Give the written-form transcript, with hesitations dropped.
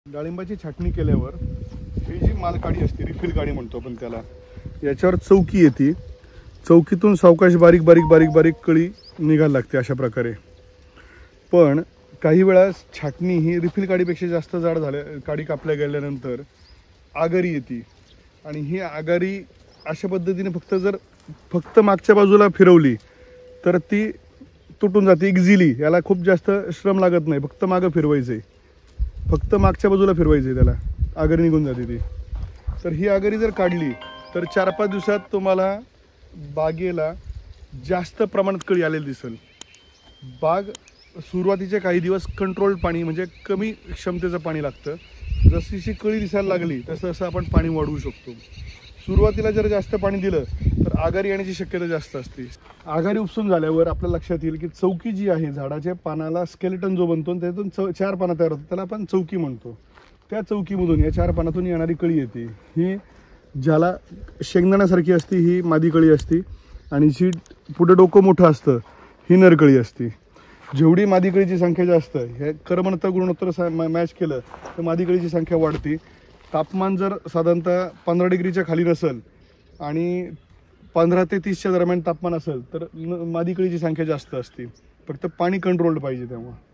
डाळिंबाची छाटणी केल्यावर ही जी मालकाडी असते, रिफिल काडी म्हणतो आपण त्याला, याच्यावर चौकी येते. चौकीतून सावकाश बारीक बारीक बारीक बारीक कळी निघायला लागते अशा प्रकारे. पण काही वेळा छाटणी ही रिफिल काडीपेक्षा जास्त जाड झाल्या, काडी कापल्या गेल्यानंतर आगारी येते. आणि ही आगारी अशा पद्धतीने फक्त मागच्या बाजूला फिरवली तर ती तुटून जाते इझिली. याला खूप जास्त श्रम लागत नाही, फक्त मागं फिरवायचे, फक्त मागच्या बाजूला फिरवायचे, त्याला आगारी निघून जाते ती. तर ही आगारी जर काढली तर 4-5 दिवसात तुम्हाला बागेला जास्त प्रमाणात कळी आलेली दिसेल. बाग सुरुवातीचे काही दिवस कंट्रोल पाणी म्हणजे कमी क्षमतेचं पाणी लागतं. जशी कळी दिसायला लागली तसं आपण पाणी वाढवू शकतो. सुरुवातीला जर जास्त पाणी दिलं तर आगारी येण्याची शक्यता जास्त असते. आगारी उपसून झाल्यावर आपल्या लक्षात येईल की चौकी जी आहे, झाडाच्या पानाला स्केलेटन जो बनतो त्यातून 4 पानं तयार होतात, त्याला आपण चौकी म्हणतो. त्या चौकीमधून या 4 पानातून येणारी कळी येते. ही ज्याला शेंगदाण्यासारखी असते ही मादी कळी असते, आणि जी पुढे डोकं मोठं असतं ही नरकळी असते. जेवढी मादी कळीची संख्या जास्त, हे कर्मणता गुणोत्तर मॅच केलं तर मादी कळीची संख्या वाढते. तापमान जर साधारणतः 15 डिग्रीच्या खाली नसेल आणि 15 ते 30च्या दरम्यान तापमान असेल तर मादी कळीची संख्या जास्त असते. फक्त पाणी कंट्रोल्ड पाहिजे तेव्हा.